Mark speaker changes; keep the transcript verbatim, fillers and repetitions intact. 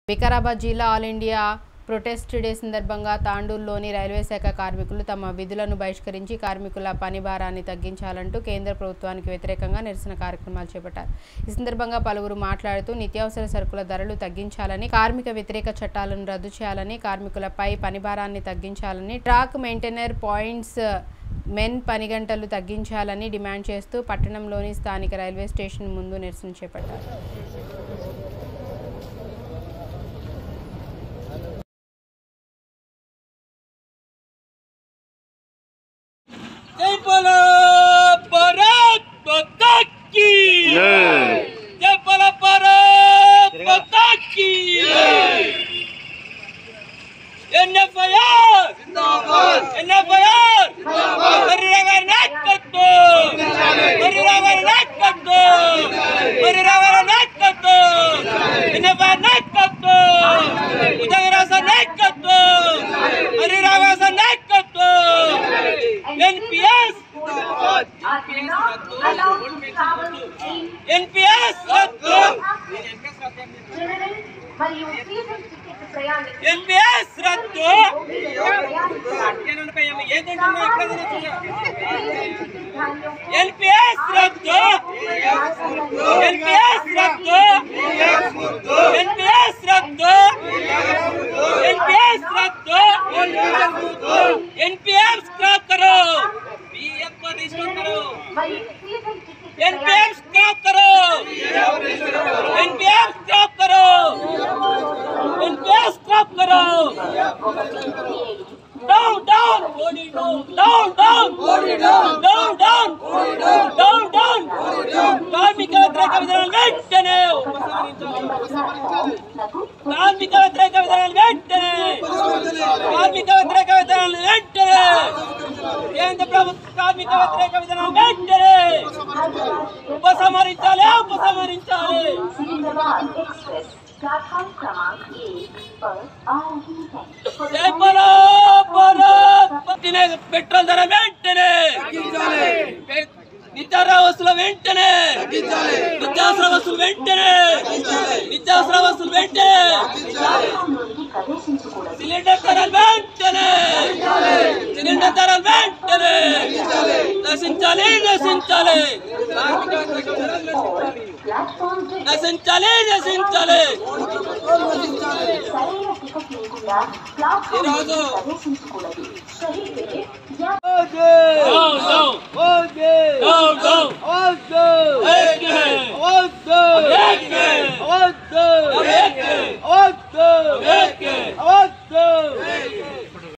Speaker 1: వికారాబాద్ జిల్లా all India protest day సందర్భంగా తాండూరులోని railway శాఖ కార్మికులు తమ విధులను బహిష్కరించి కార్మికుల పని భారాన్ని తగ్గించాలంటూ కేంద్ర ప్రభుత్వానికి వ్యతిరేకంగా నిరసన కార్యక్రమాలు చేపట్టారు। ఈ సందర్భంగా పలువురు మాట్లాడుతూ నిత్యావసర సరుకుల ధరలు తగ్గించాలని, కార్మిక వ్యతిరేక చట్టాలను రద్దు చేయాలని, కార్మికులపై పని భారాన్ని తగ్గించాలని, ట్రాక్ మెయింటైనర్ పాయింట్స్ మెన్ పని గంటలు తగ్గించాలని డిమాండ్ చేస్తూ పట్టణంలోని స్థానిక రైల్వే స్టేషన్ ముందు నిరసన చేపట్టారు।
Speaker 2: जय बोलो भारत माता की जय, जय बोलो भारत माता की जय। एनएफआईआर जिंदाबाद, एनएफआईआर जिंदाबाद, परिरागर नाच करतो, परिरागर नाच करतो, परिरागर नाच करतो, एनएफआईआर नाच करतो, उदयरासा नाच करतो, परिरागासा नाच करतो। एनपीएस एनपीएस रद्దు, एनपीएस रद्దు, एनपीएस रद्దు, एनपीएस रद्దు, एनपीएस रद्దు, एनपीएस रद्దు, एनपीएस स्क्रैप करो, पीएफ को रिस्टोर करो, एनपीएफ स्क्रैप करो, एनपीएफ स्क्रैप करो, एनपीएफ स्क्रैप करो। Down down body down, down down body down, down down body down, down down body down. కార్మిక వ్యతిరేక విధానాలు వెంటనే కార్మిక వ్యతిరేక విధానాలు వెంటనే కార్మిక వ్యతిరేక విధానాలు వెంటనే కేంద్ర ప్రభుత్వ కార్మిక వ్యతిరేక విధానాలు వెంటనే ఉపసంహరించాలి, ఉపసంహరించాలి। జై బోలో భారత్, పెట్రోల్ ధర వెంటనే నిత్యావసర వస్తువుల వెంటనే నిత్యావసర వస్తువులు వెంటనే నిత్యావసర వస్తువులు వెంటనే సిలిండర్ ధరలు వెంటనే సిలిండర్ ధరలు వెంటనే నశించాలి, నశించాలి, నశించాలి, నశించాలి। ఈరోజు Go, go, go, go, go.